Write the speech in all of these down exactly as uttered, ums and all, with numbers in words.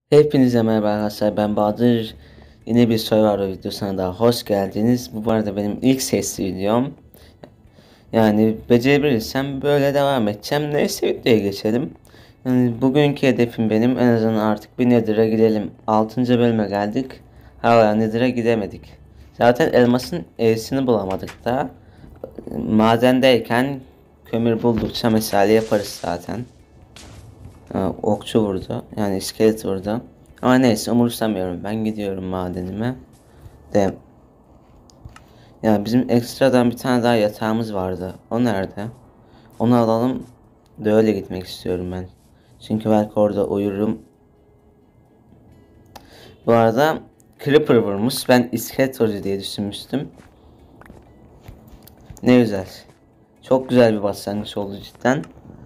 Hepinize merhaba arkadaşlar, ben Bahadır. Yine bir Survivor videosuna daha hoş geldiniz. Bu arada benim ilk sesli videom. Yani becerebilirsem böyle devam edeceğim. Neyse, videoya geçelim. Yani bugünkü hedefim benim, en azından artık bir Nether'a gidelim. altıncı bölüme geldik. Hala Nether'a gidemedik. Zaten elmasın E'sini bulamadık da. Madendeyken kömür buldukça mesale yaparız zaten. Ha, okçu vurdu. Yani iskelet vurdu. Ama neyse, umursamıyorum. Ben gidiyorum madenime. De. Ya bizim ekstradan bir tane daha yatağımız vardı. O nerede? Onu alalım. De öyle gitmek istiyorum ben. Çünkü belki orada uyurum. Bu arada Creeper vurmuş. Ben iskelet vurucu diye düşünmüştüm. Ne güzel. Çok güzel bir başlangıç oldu cidden.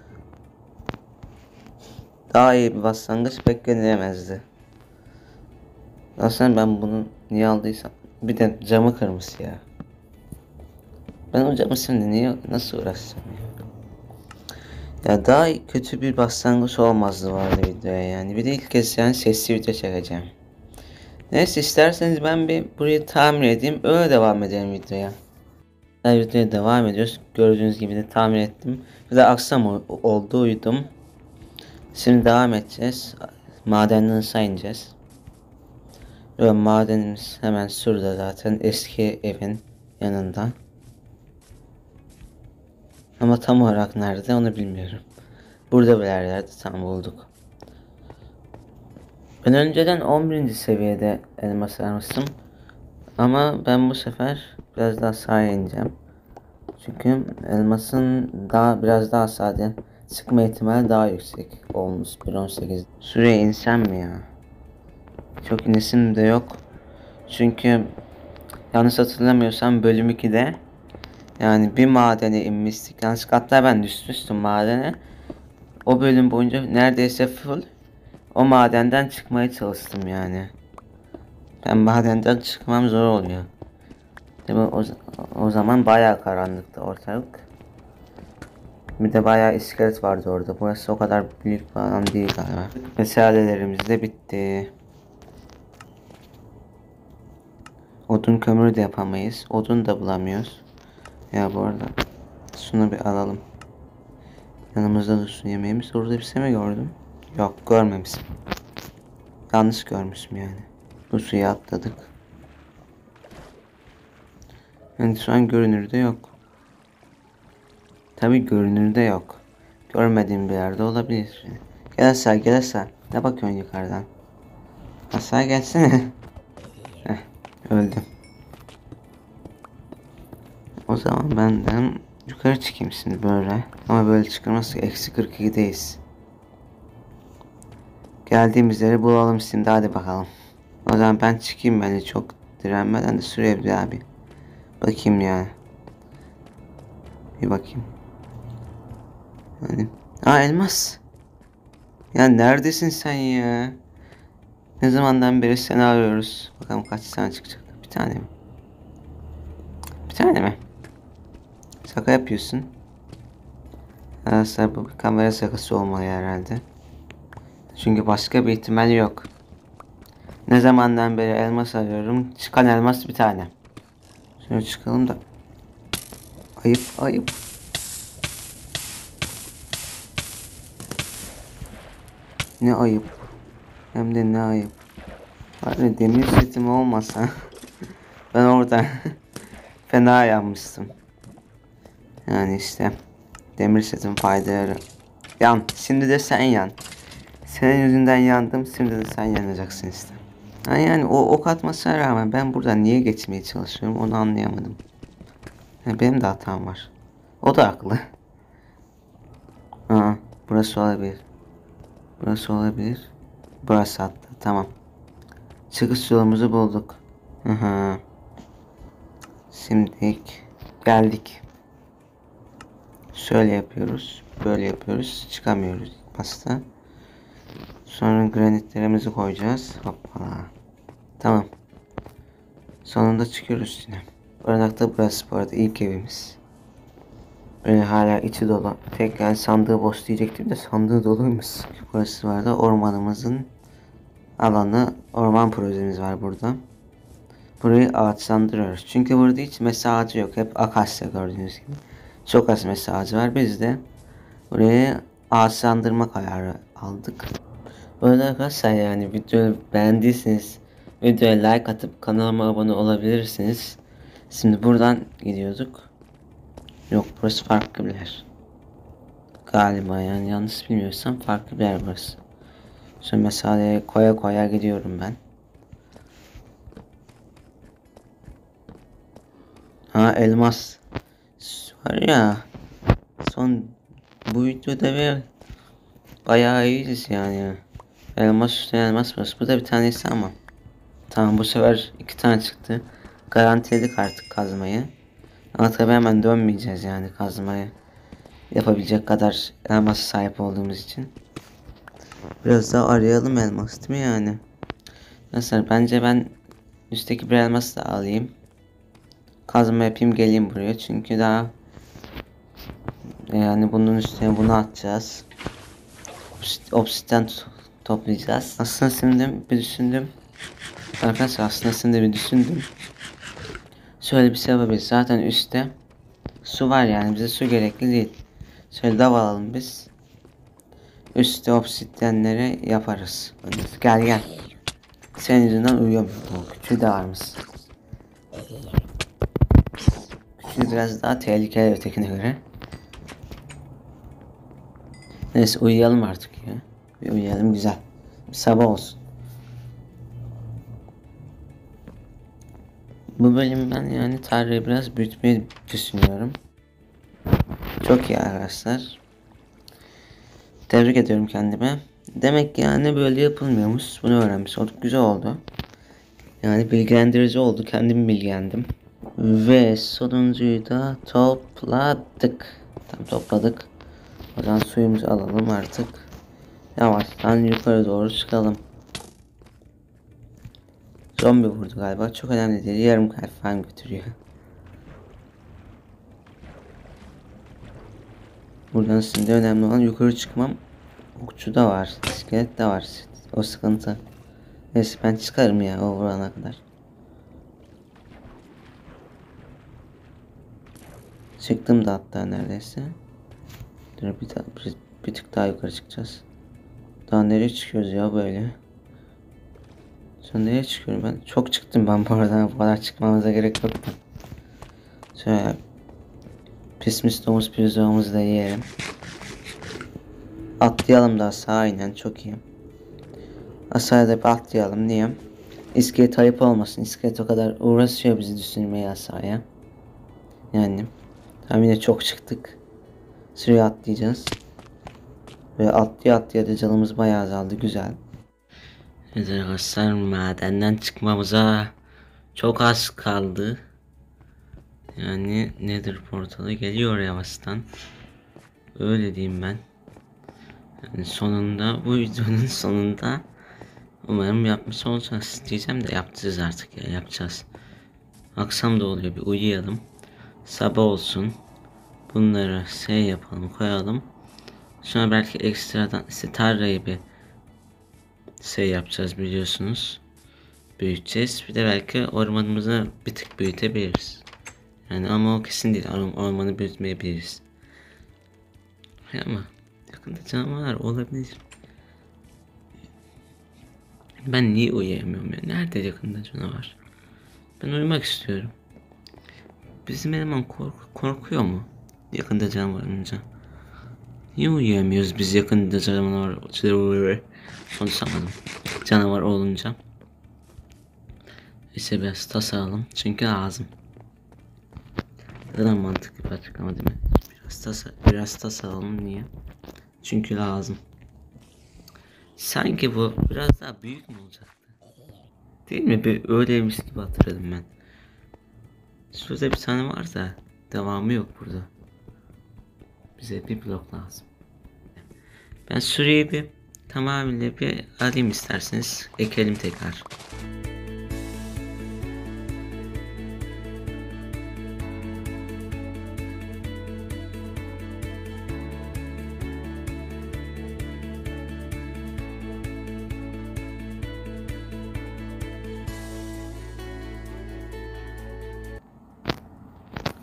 Daha iyi bir başlangıç beklenilemezdi. Aslında ben bunu niye aldıysam. Bir de camı kırmış ya. Ben o camı şimdi niye nasıl uğraşacağım ya? Ya daha kötü bir başlangıç olmazdı vardı videoya yani. Bir de ilk kez yani sesli video çekeceğim. Neyse, isterseniz ben bir burayı tamir edeyim, öyle devam edelim videoya. Her videoya devam ediyoruz. Gördüğünüz gibi de tamir ettim. Bir de akşam oldu, uyudum. Şimdi devam edeceğiz. Madenden sayacağız. Ve madenimiz hemen şurada, zaten eski evin yanında. Ama tam olarak nerede onu bilmiyorum. Burada bir yerlerde tam bulduk. Ben önceden on birinci seviyede elmas almıştım. Ama ben bu sefer biraz daha sağa ineceğim. Çünkü elmasın daha biraz daha sade çıkma ihtimali daha yüksek olmuş. bir on sekiz. Şuraya insem mi ya? Çok inesim de yok. Çünkü yanlış hatırlamıyorsam bölüm ikide yani bir madene inmiştik. Yanlış, hatta ben düşmüştüm madene. O bölüm boyunca neredeyse full o madenden çıkmaya çalıştım yani. Ben madenden çıkmam zor oluyor. Tabii o, o zaman bayağı karanlıktı ortalık. Bir de bayağı iskelet vardı orada. Burası o kadar büyük bir alan değil galiba. Meselelerimiz de bitti. Odun kömürü de yapamayız. Odun da bulamıyoruz. Ya bu arada şunu bir alalım. Yanımızda dursun yemeğimiz. Orada bir şey mi gördüm? Yok, görmemişim. Yanlış görmüşüm yani. Bu suya atladık. Yani şu an görünürde yok. Tabi görünürde yok. Görmediğim bir yerde olabilir. Gel aşağı, gel aşağı. Ne bakıyorsun yukarıdan? Aşağı gelsene. Heh, öldüm. O zaman benden yukarı çıkayım şimdi böyle. Ama böyle çıkılmazsa eksi kırk ikideyiz. Geldiğimiz yeri bulalım şimdi, hadi bakalım. O zaman ben çıkayım, bence çok direnmeden de sürebilir abi. Bakayım yani. Bir bakayım. Hani. Aa, elmas. Ya neredesin sen ya? Ne zamandan beri seni arıyoruz. Bakalım kaç tane çıkacak. Bir tane mi? Bir tane mi? Şaka yapıyorsun. Arkadaşlar, bu bir kamera şakası olmalı herhalde. Çünkü başka bir ihtimal yok. Ne zamandan beri elmas arıyorum. Çıkan elmas bir tane. Şöyle çıkalım da. Ayıp ayıp. Ne ayıp. Hem de ne ayıp. Bari demir setim olmasa. Ben orada fena yanmıştım. Yani işte. Demir setim faydaları. Yan. Şimdi de sen yan. Senin yüzünden yandım. Şimdi de sen yanacaksın işte. Ha yani o ok atmasına rağmen ben buradan niye geçmeye çalışıyorum onu anlayamadım. Ha, benim de hatam var. O da haklı. Aa, burası olabilir. Burası olabilir. Burası hatta. Tamam. Çıkış yolumuzu bulduk. Hı hı. Şimdi geldik. Şöyle yapıyoruz. Böyle yapıyoruz. Çıkamıyoruz pasta. Sonra granitlerimizi koyacağız. Hoppala. Tamam. Sonunda çıkıyoruz yine. Barınakta burası bu arada ilk evimiz. Böyle hala içi dolu. Tek yani sandığı boş diyecektim de sandığı doluymuş. Burası var da ormanımızın alanı orman projemiz var burada. Burayı ağaçlandırıyoruz. Çünkü burada hiç mesai ağacı yok. Hep akasya gördüğünüz gibi. Çok az mesai ağacı var. Biz de burayı ağaçlandırma kararı aldık. Böyle arkadaşlar, yani videoyu beğendiyseniz videoya like atıp kanalıma abone olabilirsiniz. Şimdi buradan gidiyorduk. Yok, burası farklı bir yer. Galiba, yani yanlış bilmiyorsam farklı bir yer burası. Şimdi mesela koya koya gidiyorum ben. Ha, elmas var ya, son bu videoda ve bayağı iyiyiz yani. Elmas üstüne elmas var. Bu da bir tanesi ama. Tamam, bu sefer iki tane çıktı. Garantiledik artık kazmayı. Ama tabi hemen dönmeyeceğiz yani kazmayı yapabilecek kadar elmas sahip olduğumuz için. Biraz daha arayalım elmas, değil mi yani? Mesela bence ben üstteki bir elmas da alayım. Kazma yapayım, geleyim buraya, çünkü daha yani bunun üstüne bunu atacağız. Obsidian toplayacağız. Aslında şimdi bir düşündüm. Arkadaşlar aslında şimdi bir düşündüm. Şöyle bir şey yapabiliriz. Zaten üstte su var, yani bize su gerekli değil. Şöyle dav alalım biz. Üstte obsidyenleri yaparız. Gel gel. Senin yüzünden uyuyamıyorum. Küçüğü de varmış. Küçüğü biraz daha tehlikeli ötekine göre. Neyse, uyuyalım artık ya. Bir uyuyalım, güzel. Bir sabah olsun. Bu bölüm ben yani tarihi biraz büyütmeyi düşünüyorum. Çok iyi arkadaşlar. Tebrik ediyorum kendime. Demek ki yani böyle yapılmıyormuş. Bunu öğrenmiş olduk. Güzel oldu. Yani bilgilendirici oldu. Kendim bilgilendim. Ve sonuncuyu da topladık. Tam topladık. O zaman suyumuzu alalım artık. Yavaştan yukarı doğru çıkalım. Zombi vurdu galiba. Çok önemli değil. Yarım kalp falan götürüyor. Buradan şimdi önemli olan yukarı çıkmam. Okçu da var. İskelet de var. O sıkıntı. Neyse, ben çıkarım ya o vurana kadar. Çıktım da hatta neredeyse. Dur bir, bir, bir tık daha yukarı çıkacağız. Daha nereye çıkıyoruz ya böyle? Sonra nereye çıkıyorum ben? Çok çıktım ben bu arada. Bu kadar çıkmamıza gerek yoktu. Şöyle pismis domuz pirzoğumuzu da yiyelim. Atlayalım da aşağı, aynen, çok iyi. Aşağıda bir atlayalım, niye? İskelet ayıp olmasın. İskelet o kadar uğraşıyor bizi düşürmeye aşağıya. Yani tam yine çok çıktık. Şuraya atlayacağız. Ve atlaya atlaya da canımız bayağı azaldı, güzel. Evet arkadaşlar, madenden çıkmamıza çok az kaldı. Yani nedir portalı geliyor yavaştan. Öyle diyeyim ben. Yani sonunda, bu videonun sonunda umarım yapmış olacağız. Diyeceğim de yapacağız artık ya, yapacağız. Akşam da oluyor, bir uyuyalım. Sabah olsun. Bunları şey yapalım, koyalım. Sonra belki ekstradan işte tarlayı bir şey yapacağız, biliyorsunuz. Büyüteceğiz. Bir de belki ormanımızı bir tık büyütebiliriz. Yani ama o kesin değil. Ormanı büyütmeyebiliriz. Ama yakında canavarlar olabilir. Ben niye uyuyamıyorum ya? Nerede yakında canavar? Ben uyumak istiyorum. Bizim eleman kork korkuyor mu? Yakında canavar olunca. Niye uyuyamıyoruz biz yakında canavar konuşamadım. Canavar olunca. İşte biraz tas alalım. Çünkü lazım. Neden mantıklı bir açıklama değil mi? Biraz tas, biraz tas alalım, niye? Çünkü lazım. Sanki bu biraz daha büyük mü olacaktı? Değil mi? Bir öyleymiş gibi hatırladım ben. Şurada bir tane var da devamı yok burada. Bize bir blok lazım. Ben şurayı bir tamamıyla bir alayım isterseniz. Ekelim tekrar.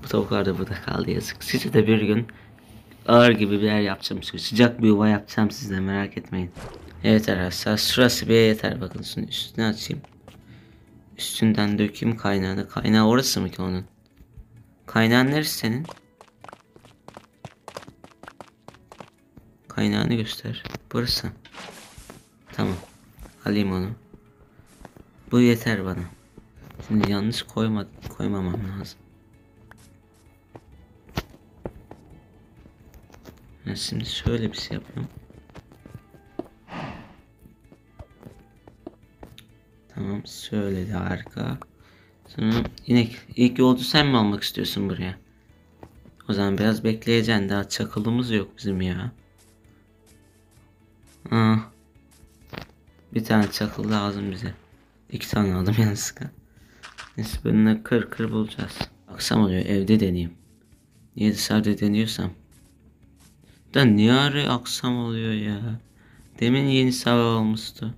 Bu tavuklar da burada kaldı, yazık. Size de bir gün ağır gibi bir yer yapacağım. Sıcak bir yuva yapacağım, siz de merak etmeyin. Evet arkadaşlar, şurası bir yeter. Bakın şunu üstüne açayım. Üstünden dökeyim kaynağını. Kaynağı orası mı ki onun? Kaynağın neresi senin? Kaynağını göster. Burası. Tamam. Alayım onu. Bu yeter bana. Şimdi yanlış koyma, koymamam lazım. Ben şimdi şöyle bir şey yapıyorum. Tamam, şöyle de harika. Sonra inek, ilk yolcu sen mi almak istiyorsun buraya? O zaman biraz bekleyeceksin, daha çakılımız yok bizim ya. Aa, bir tane çakıl lazım bize. İki tane aldım yanlışlıkla. Neyse, bunları kır kır bulacağız. Akşam oluyor, evde deneyeyim. Niye dışarıda deniyorsam. Da niye ara akşam oluyor ya? Demin yeni sabah olmuştu.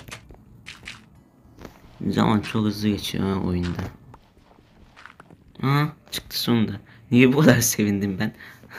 Zaman çok hızlı geçiyor ha oyunda. Aa, çıktı sonunda. Niye bu kadar sevindim ben?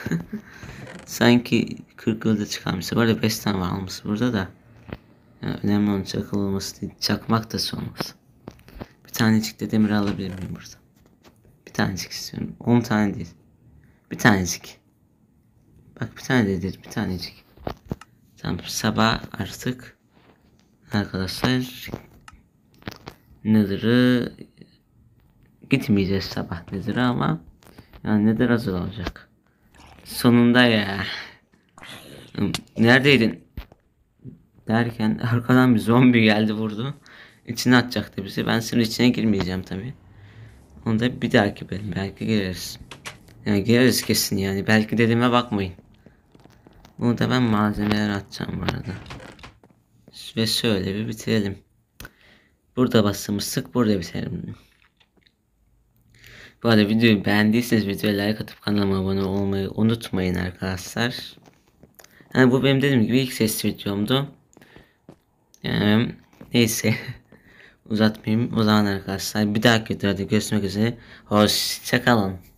Sanki kırk yılda çıkarmıştı. Bu arada beş tane var almış burada da. Yani önemli olan çakılması değil. Çakmak da sonrası. Bir tanecik de demir alabilir miyim burada? Bir tanecik istiyorum. On tane değil. Bir tanecik. Bak, bir tane de değil. Bir tanecik. Tamam, sabah artık. Arkadaşlar. Nether'ı gitmeyeceğiz sabah Nether'a ama. Yani Nether hazır olacak. Sonunda ya. Neredeydin? Derken arkadan bir zombi geldi, vurdu. İçine atacaktı bizi. Ben şimdi içine girmeyeceğim tabi. Onu da bir dahaki bölüm belki gireriz. Yani gireriz kesin yani. Belki dediğime bakmayın. Bunu da ben malzemeler atacağım bu arada. Ve şöyle bir bitirelim. Burada bastığımızdık, burada bitirelim. Bu arada videoyu beğendiyseniz videoya like atıp kanalıma abone olmayı unutmayın arkadaşlar. Yani bu benim dediğim gibi ilk ses videomdu. Yani, neyse. Uzatmayayım. O zaman arkadaşlar bir dahaki videoda görüşmek üzere. Hoşçakalın.